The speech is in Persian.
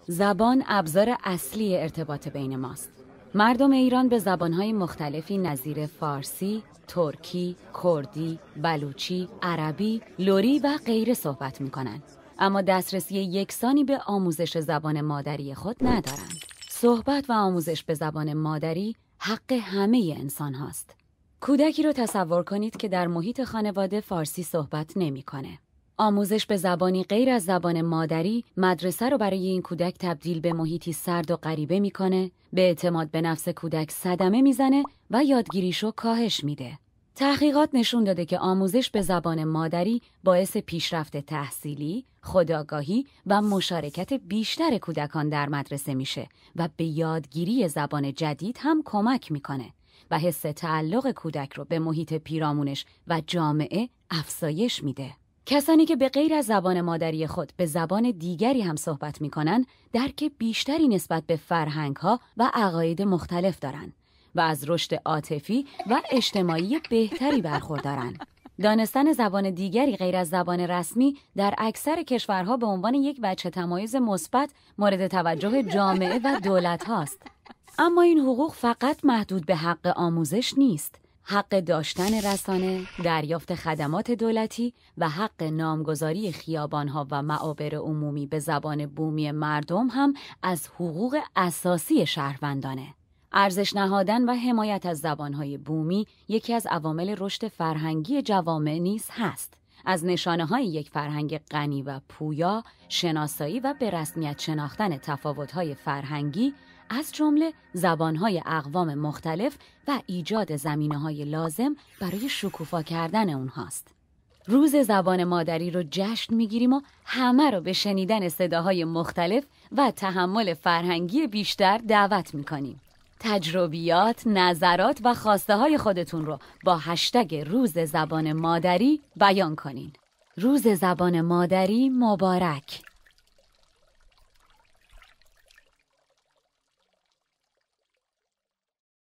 زبان ابزار اصلی ارتباط بین ماست. مردم ایران به زبانهای مختلفی نظیر فارسی، ترکی، کردی، بلوچی، عربی، لری و غیره صحبت می‌کنند. اما دسترسی یکسانی به آموزش زبان مادری خود ندارند. صحبت و آموزش به زبان مادری حق همه انسان هاست. کودکی رو تصور کنید که در محیط خانواده فارسی صحبت نمی‌کنه. آموزش به زبانی غیر از زبان مادری مدرسه رو برای این کودک تبدیل به محیطی سرد و غریبه میکنه، به اعتماد به نفس کودک صدمه میزنه و یادگیریشو کاهش میده. تحقیقات نشون داده که آموزش به زبان مادری باعث پیشرفت تحصیلی، خودآگاهی و مشارکت بیشتر کودکان در مدرسه میشه و به یادگیری زبان جدید هم کمک میکنه و حس تعلق کودک رو به محیط پیرامونش و جامعه افزایش میده. کسانی که به غیر از زبان مادری خود به زبان دیگری هم صحبت می‌کنند، درک بیشتری نسبت به فرهنگ‌ها و عقاید مختلف دارند و از رشد عاطفی و اجتماعی بهتری برخوردارند. دانستن زبان دیگری غیر از زبان رسمی در اکثر کشورها به عنوان یک وجه تمایز مثبت مورد توجه جامعه و دولت هاست. اما این حقوق فقط محدود به حق آموزش نیست. حق داشتن رسانه، دریافت خدمات دولتی و حق نامگذاری خیابان‌ها و معابر عمومی به زبان بومی مردم هم از حقوق اساسی شهروندانه. ارزش نهادن و حمایت از زبان‌های بومی یکی از عوامل رشد فرهنگی جوامع نیز هست. از نشانه‌های یک فرهنگ غنی و پویا، شناسایی و به رسمیت شناختن تفاوت‌های فرهنگی از جمله زبان‌های اقوام مختلف و ایجاد زمینه‌های لازم برای شکوفا کردن اونهاست. روز زبان مادری رو جشن می‌گیریم و همه رو به شنیدن صداهای مختلف و تحمل فرهنگی بیشتر دعوت می‌کنیم. تجربیات، نظرات و خواسته‌های خودتون رو با هشتگ روز زبان مادری بیان کنین. روز زبان مادری مبارک!